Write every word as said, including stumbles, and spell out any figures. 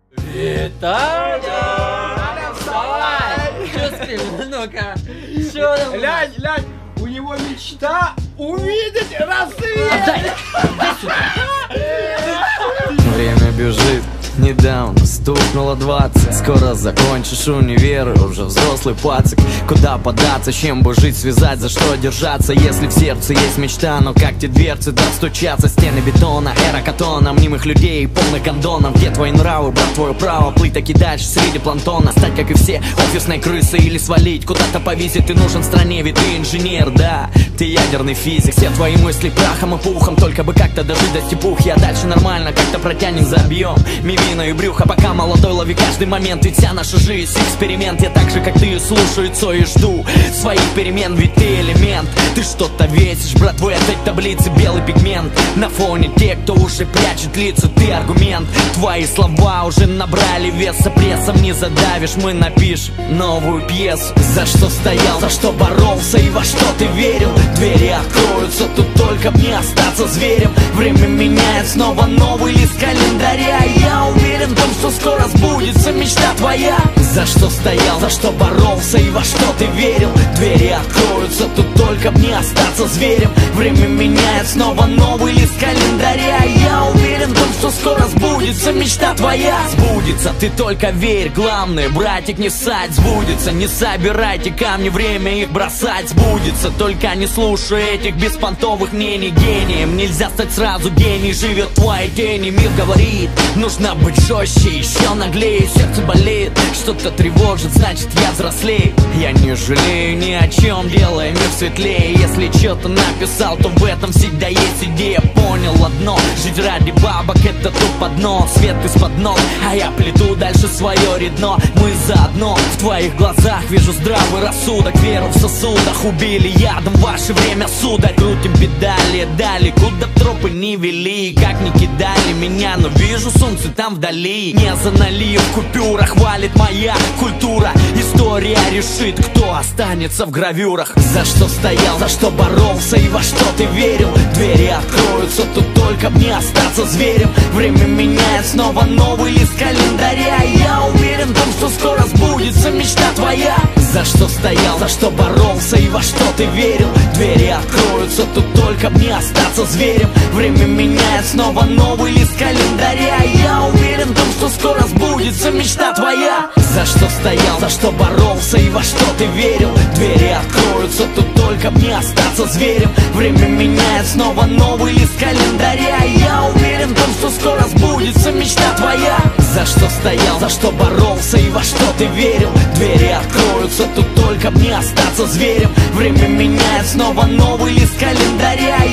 Виталя! Вставай! Чё спишь? Ну-ка! Чё там? Лянь, лянь! У него мечта увидеть рассвет! Время бежит, недавно стукнуло двадцать. Скоро закончишь универ, уже взрослый пацик. Куда податься, чем бы жить, связать, за что держаться? Если в сердце есть мечта, но как те дверцы достучаться? Стены бетона, эра катона, мнимых людей, полных гондонов. Где твои нравы, брат, твое право плыть таки дальше среди планктона? Стать, как и все, офисной крысой или свалить куда-то повесить? Ты нужен стране, ведь ты инженер, да, ты ядерный физик. Все твои мысли прахом и пухом, только бы как-то дожить до степухи. А дальше нормально, как-то протянем, забьем мивину и брюхо. Пока молодой, лови каждый момент, ведь вся наша жизнь эксперимент. Я так же, как ты, слушаю Цой и жду своих перемен, ведь ты элемент. Ты что-то весишь, брат, в этой таблице белый пигмент. На фоне тех, кто уже прячет лица, ты аргумент. Твои слова уже набрали веса, прессом не задавишь. Мы напишем новую пьесу. За что стоял, за что боролся и во что ты верил? Двери откроются, тут только мне остаться зверем. Время меняет, снова новый лист календаря. Я уверен в том, что скоро сбудется мечта твоя. За что стоял, за что боролся и во что ты верил? Двери откроются, тут только мне остаться зверем. Время меняет, снова новый лист календаря. Я уверен в том, что скоро сбудется мечта твоя. Сбудется, ты только верь, главное, братик, не ссать. Сбудется, не собирайте камни, время их бросать. Сбудется, только не слушай этих беспонтовых мнений. Гением нельзя стать сразу, гений живет в твоей тени. Мир говорит, нужно быть жестче, еще наглее. Сердце болеет, что-то тревожит, значит я взрослей. Я не жалею ни о чем, делая мир светлее. Если что-то написал, то в этом всегда есть идея. Понял одно, жить ради бабок это тупо дно. Свет из-под ног, а я плету дальше свое редно. Мы заодно, в твоих глазах вижу здравый рассудок. Веру в сосудах убили ядом ваше время, сударь. Крутим педали, дали, куда тропы не вели. Как не кидали меня, но вижу солнце там вдали. Не за налив в купюрах валит моя культура. История решит, кто останется в гравюрах. За что стоял, за что боролся и во что ты верил? Двери откроются, тут только мне остаться зверем. Время меняет, снова новый лист календаря. Я уверен в том, что скоро сбудется мечта твоя. За что стоял, за что боролся и во что ты верил? Двери откроются, тут только мне остаться зверем. Время меняет, снова новый лист календаря. Я уверен в том, что скоро сбудется мечта твоя. За что стоял, за что боролся и во что ты верил? Двери откроются, тут только мне остаться зверем. Время меняет, снова новый лист календаря. Я уверен в том, что скоро сбудется мечта твоя. За что стоял, за что боролся и во что ты верил? Двери откроются, тут только мне остаться зверем. Время меняет, снова новый лист календаря.